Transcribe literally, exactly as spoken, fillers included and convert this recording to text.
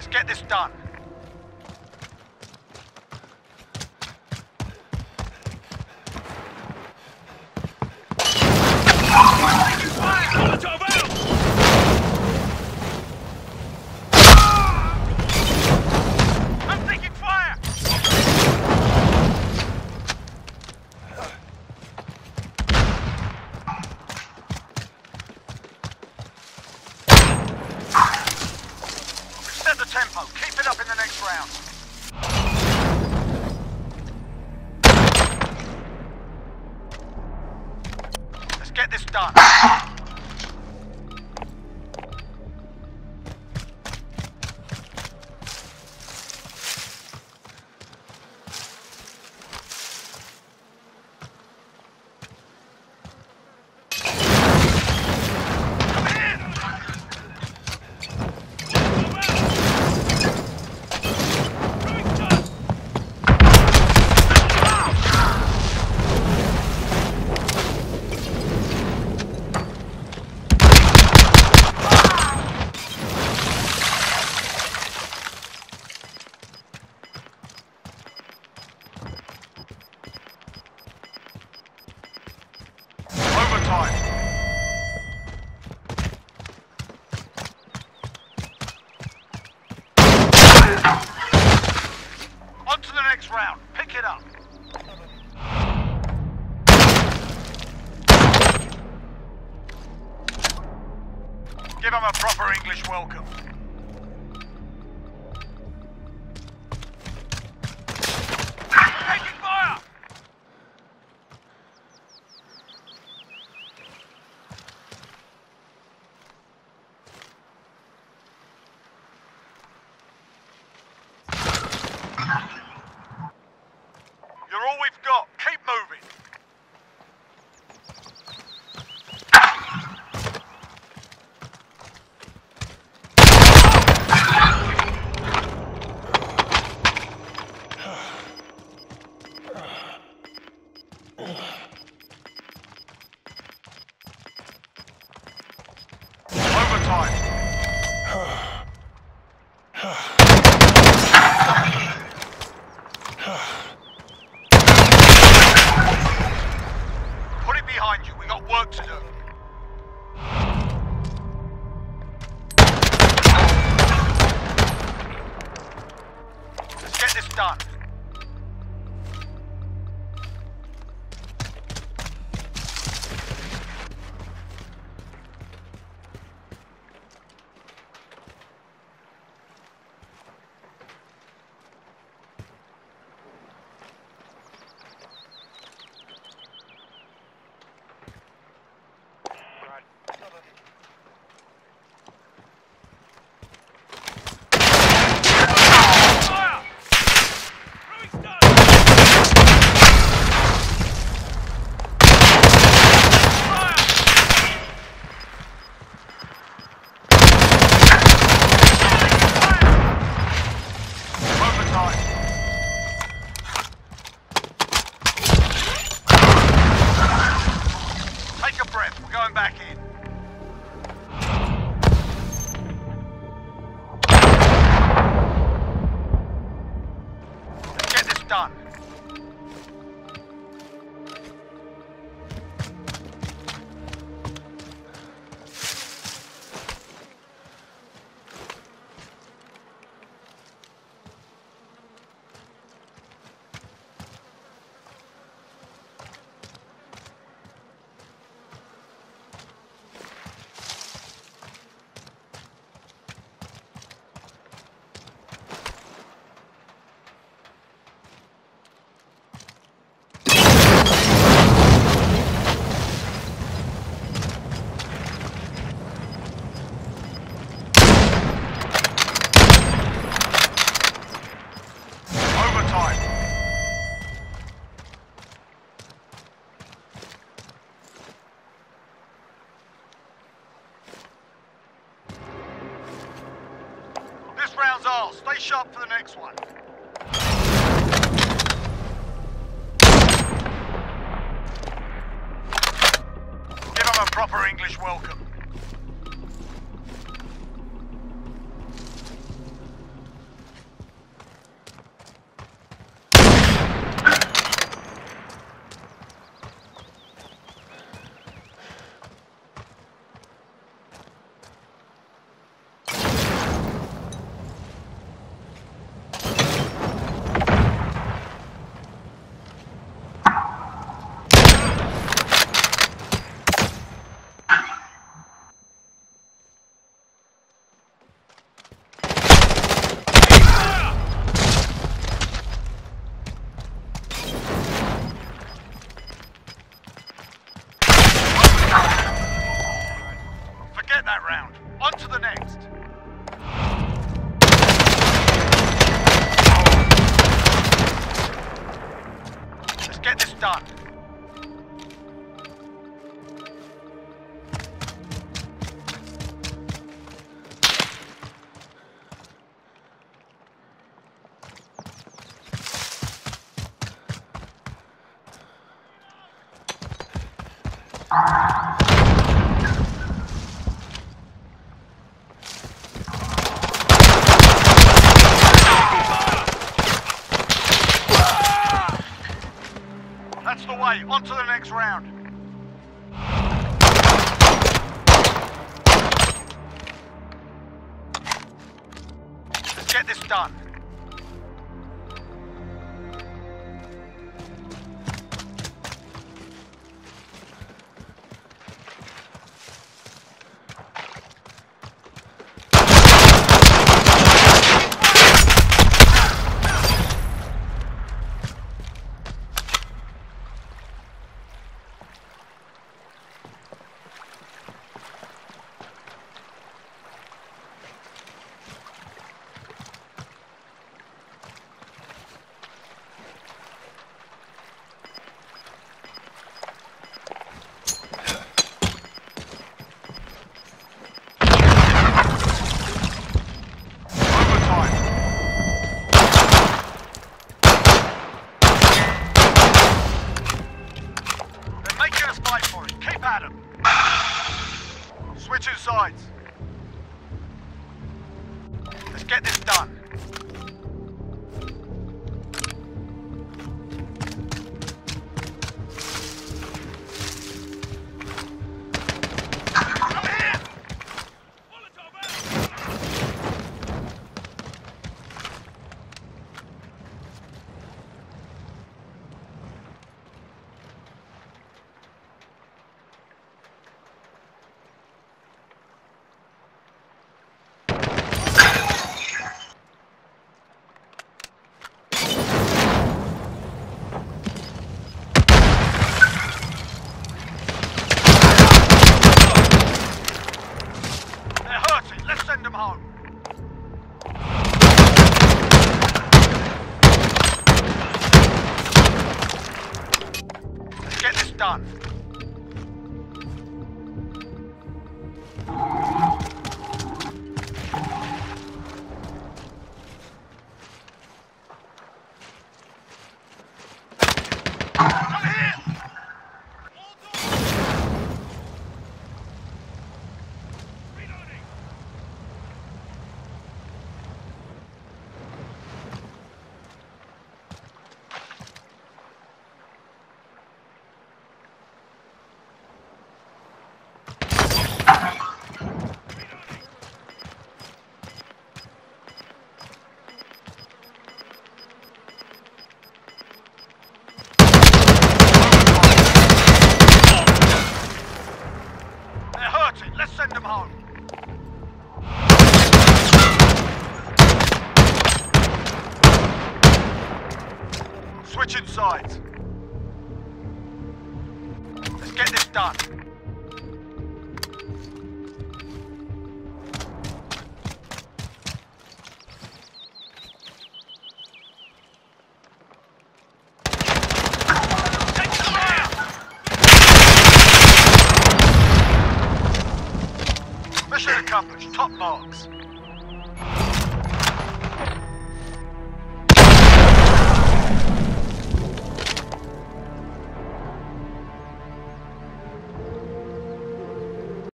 Let's get this done. Tempo. Keep it up in the next round. Let's get this done. On to the next round. Pick it up. Give them a proper English welcome. Taking fire! You're all we've got. Keep moving. Overtime. Put it behind you. We got work to do. Let's get this done. Take a breath. We're going back in. Let's get this done. This round's ours. Stay sharp for the next one. Give them a proper English welcome. done. That's the way. On to the next round. Let's get this done. Fight for it. Keep at 'em. Switching sides. Let's get this done. Come here! Send them home. Let's get this done. Come here! Let's send them home. Switching sides. Let's get this done. Mission accomplished. Top marks.